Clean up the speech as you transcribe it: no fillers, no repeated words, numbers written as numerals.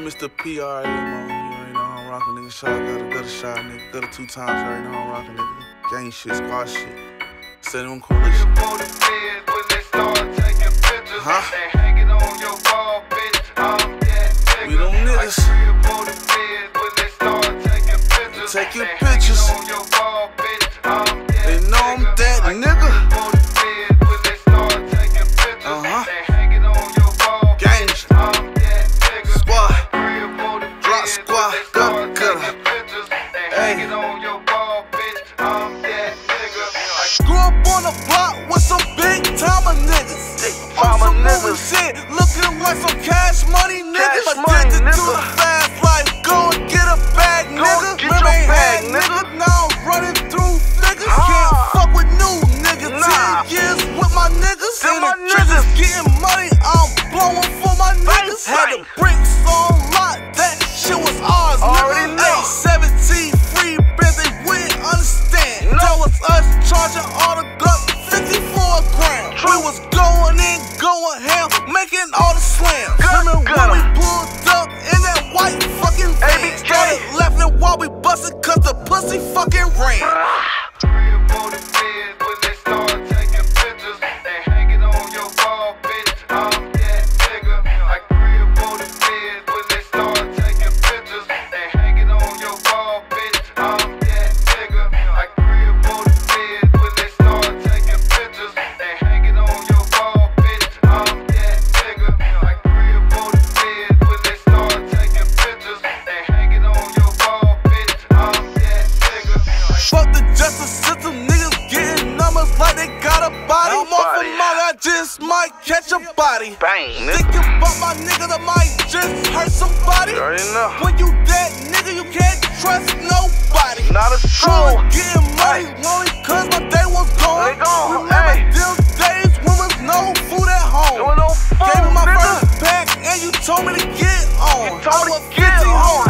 Mr. PRM on you already know I'm rockin', nigga. Shad Gutta, shot, nigga. Gutta 2 times, you already know I'm rockin', nigga. Gang shit, squad shit. Say them coalition. Huh? We them niggas. Take your pictures. They know I'm that nigga. Grew up on the block with some big time niggas. On some movie shit, looking like some cash money niggas. Addicted to the fast life, go and get a bag, nigga. Remember ain't had nigga, now I'm running through niggas. Can't fuck with new niggas. 10 years with my niggas. In the trenches getting money, I'm blowing for my niggas. Had the bricks on lock, that shit was ours, nigga. Hey, 17 free bands, they wouldn't understand. That was us charging all the guts, 50 for a gram. We was going in, going ham, making all the slams. Remember when we pulled up in that white fucking van? Started laughing while we busted cause the pussy fucking ran. Fuck the justice system, niggas getting numbers like they got a body. I'm off a mug, I just might catch a body. Bang, thinking about my nigga that might just hurt somebody. You already know. When you dead, nigga, you can't trust nobody. Not a soul. Getting money only cause my day was gone. Remember them days when was no food at home. There was no food, Gave me my nigga. first pack and you told me to get on. You told me I was to get 50 on.